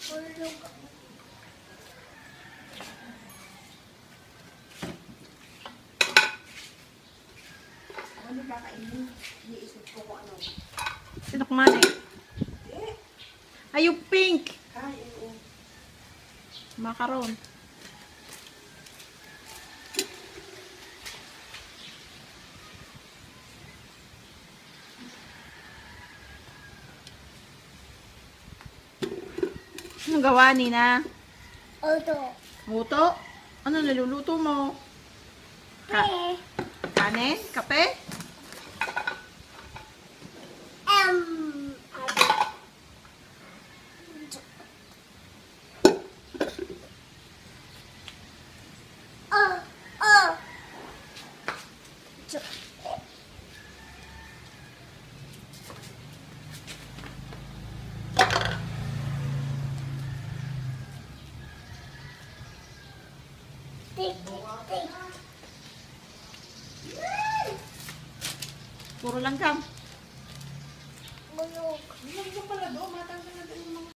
Ulog. Ano ba kainin? Iniisip ko kung ano. Sinukmani. Eh, Ay, yung pink. ay, oo. Macaron. Anong gawa ni na? Oto. Luto? Ano niluluto mo? Eh. Kanin? Kape? Oh, oh. Tik, tik. Puro langgam. Bulog. Langgam pala do. Matanggal na din yung mga